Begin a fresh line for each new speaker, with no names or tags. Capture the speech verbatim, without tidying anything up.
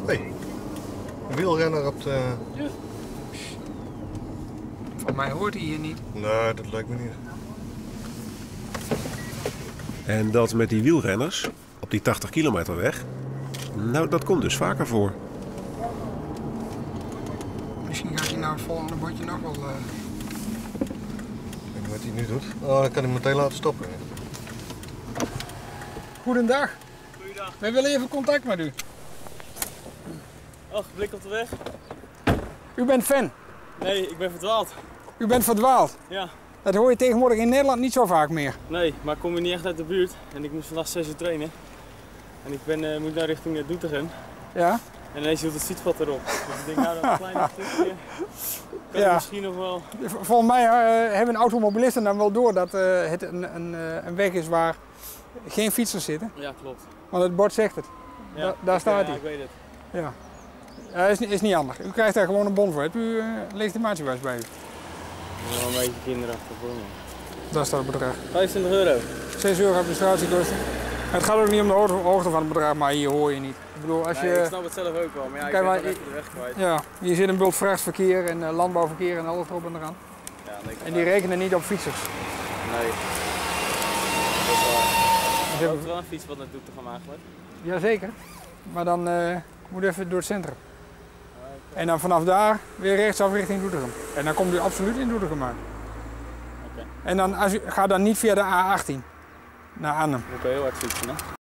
Hey, een wielrenner op de...
Ja. Van mij hoort hij hier niet.
Nee, dat lijkt me niet.
En dat met die wielrenners op die tachtig kilometer weg, nou dat komt dus vaker voor.
Misschien gaat hij nou het volgende bordje nog wel... Uh...
Ik weet wat hij nu doet. Oh, dan kan hij meteen laten stoppen.
Goedendag.
Goeiedag.
Wij willen even contact met u.
Och, blik op de weg?
U bent fan.
Nee, ik ben verdwaald.
U bent verdwaald.
Ja.
Dat hoor je tegenwoordig in Nederland niet zo vaak meer.
Nee, maar ik kom hier niet echt uit de buurt. En ik moest vandaag zes uur trainen. En ik ben, uh, moet naar richting uh, Doetinchem.
Ja?
En ineens hield het fietspad erop. Dus ik denk, nou, dat een klein stukje kan
Ja.
misschien nog wel...
Volgens mij uh, hebben automobilisten dan wel door dat uh, het een, een, uh, een weg is waar geen fietsers zitten.
Ja, klopt.
Want het bord zegt het.
Ja,
Da daar
ik,
staat
uh,
hij.
ik weet het.
Ja. Ja, is, is niet handig. U krijgt daar gewoon een bon voor. Hebt u uh, legitimatiebewijs bij u?
Nog een beetje kinderachtig hoor, man.
Dat is dat het bedrag.
vijfentwintig euro.
zes euro administratiekosten. Het gaat ook niet om de hoogte van het bedrag, maar hier hoor je niet. Ik bedoel, als je...
Nee, ik snap het zelf ook wel, maar ja, ik
Kijk,
ben
maar-
gewoon even de weg kwijt.
Ja, hier zit een bult vrachtverkeer en uh, landbouwverkeer en alles erop en eraan.
Ja, nee,
En die rekenen niet op fietsers.
Nee. Dat is waar.
Dus
Er
hebben-
loopt wel een fiets wat naar Doetinchem eigenlijk.
Jazeker, maar dan uh, moet even door het centrum. En dan vanaf daar weer rechtsaf richting Doetinchem. En dan komt u absoluut in Doetinchem uit.
Oké.
En dan als u, ga dan niet via de A achttien naar Arnhem.
Moet ik wel heel hard fietsen, hè?